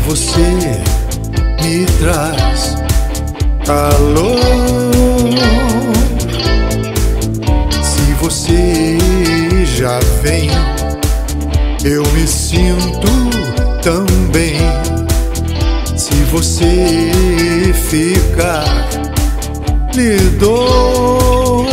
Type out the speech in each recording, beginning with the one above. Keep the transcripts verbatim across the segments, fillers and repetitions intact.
você me traz calor, se você já vem, eu me sinto tão bem. Se você ficar, lhe dou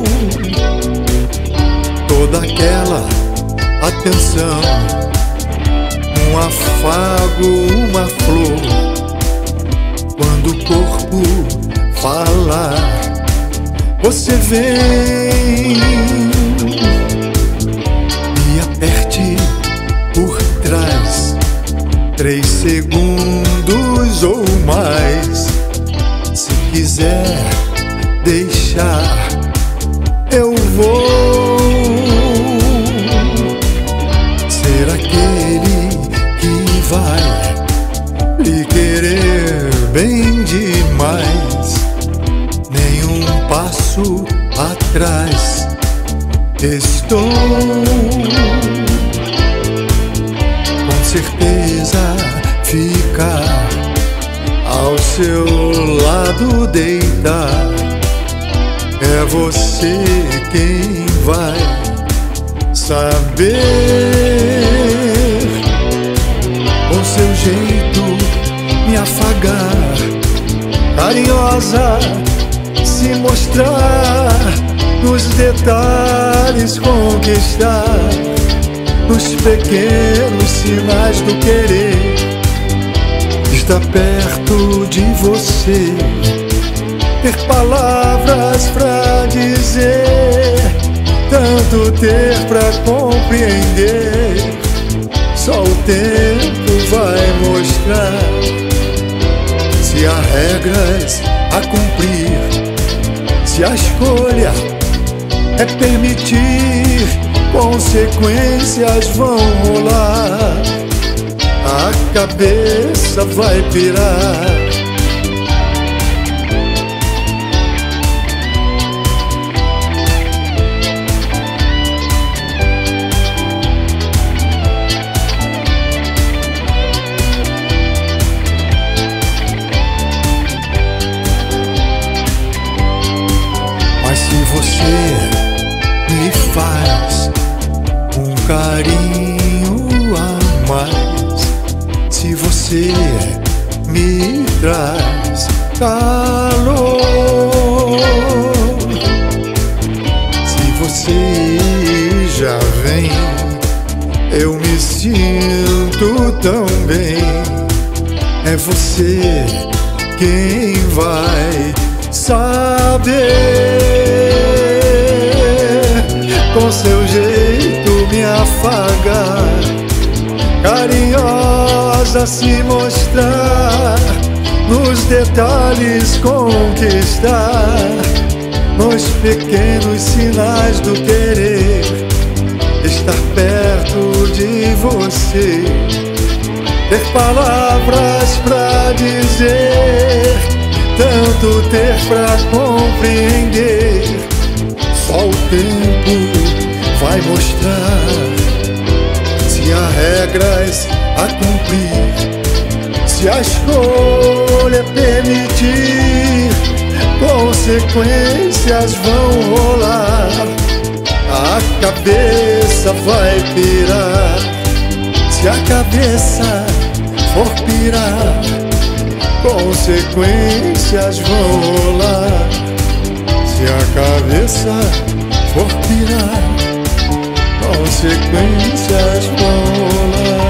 toda aquela atenção, um afago, uma flor. Quando o corpo falar, você vem, me aperte por trás, três segundos ou mais. Se quiser deixar, eu vou ser aquele que vai lhe querer bem demais. Nenhum passo atrás estou, com certeza ficar ao seu lado, deitar. É você quem vai saber, com seu jeito me afagar, carinhosa se mostrar, nos detalhes conquistar, nos pequenos sinais do querer. Estar perto de você, ter palavras pra dizer, tanto ter pra compreender. Só o tempo vai mostrar se há regras a cumprir, se a escolha é permitir, consequências vão rolar, a cabeça vai pirar. Mas se você me faz um carinho a mais, se você me traz calor, se você já vem, eu me sinto tão bem. É você quem vai saber, com seu jeito me afagar, carinhosa se mostrar, nos detalhes conquistar, nos pequenos sinais do querer. Estar perto de você, ter palavras pra dizer, tanto ter pra compreender. Só o tempo vai mostrar se há regras a cumprir, se a escolha permitir, consequências vão rolar, a cabeça vai pirar. Se a cabeça for pirar, consequências vão rolar. Se a cabeça for pirar, consequências vão rolar.